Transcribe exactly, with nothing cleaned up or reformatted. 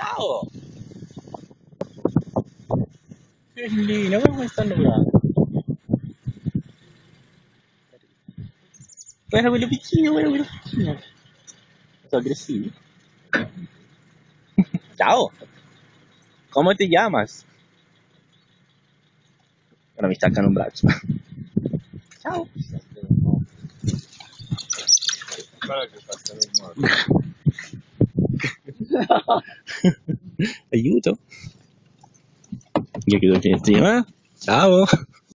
Ciao! Bellino, come stanno bravo? Guarda quello piccino, guarda quello piccino. Sono aggressivi. Ciao! Come ti chiamas? Ora mi staccano un braccio. Ciao! Guarda che staccano il morto. Aiuto! Io chiudo il finestrino, eh? Ciao!